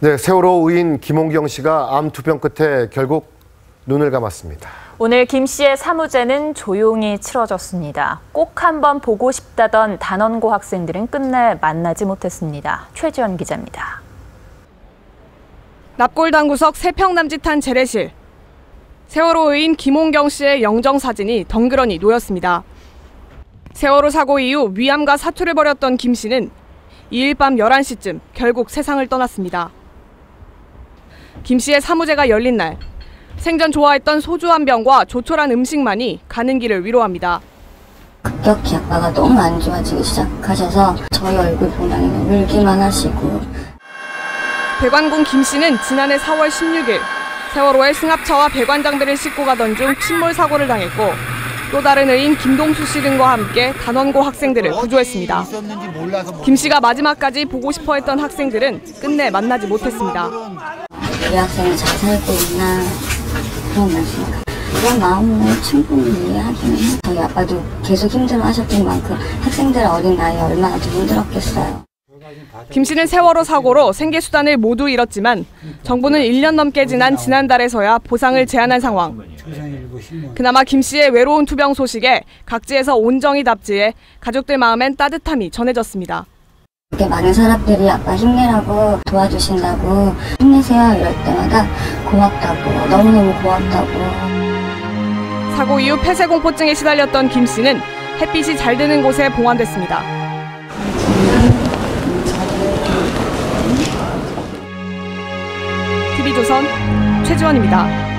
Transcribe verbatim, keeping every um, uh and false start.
네, 세월호 의인 김홍경 씨가 암 투병 끝에 결국 눈을 감았습니다. 오늘 김 씨의 사무제는 조용히 치러졌습니다. 꼭 한번 보고 싶다던 단원고 학생들은 끝내 만나지 못했습니다. 최지연 기자입니다. 납골당구석 세 평 남짓한 재래실. 세월호 의인 김홍경 씨의 영정 사진이 덩그러니 놓였습니다. 세월호 사고 이후 위암과 사투를 벌였던 김 씨는 이일 밤 열한 시쯤 결국 세상을 떠났습니다. 김 씨의 사무제가 열린 날, 생전 좋아했던 소주 한 병과 조촐한 음식만이 가는 길을 위로합니다. 급격히 아빠가 너무 안 좋아지기 시작하셔서 저희 얼굴 보면 울기만 하시고. 배관공 김 씨는 지난해 사월 십육일 세월호의 승합차와 배관장들을 싣고 가던 중 침몰 사고를 당했고, 또 다른 의인 김동수 씨 등과 함께 단원고 학생들을 구조했습니다. 김 씨가 마지막까지 보고 싶어 했던 학생들은 끝내 만나지 못했습니다. 우리 학생이 잘 살고 있나 그런 말씀. 그런 마음을 충분히 이해하기는 해요. 저희 아빠도 계속 힘들어하셨던 만큼 학생들 어린 나이에 얼마나 더 힘들었겠어요. 김 씨는 세월호 사고로 생계수단을 모두 잃었지만 정부는 일 년 넘게 지난 지난달에서야 보상을 제한한 상황. 그나마 김 씨의 외로운 투병 소식에 각지에서 온정이 답지해 가족들 마음엔 따뜻함이 전해졌습니다. 이렇게 많은 사람들이 아빠 힘내라고 도와주신다고 힘내세요 이럴 때마다 고맙다고 너무너무 고맙다고. 사고 이후 폐쇄공포증에 시달렸던 김 씨는 햇빛이 잘 드는 곳에 봉환됐습니다. 티비조선 최지원입니다.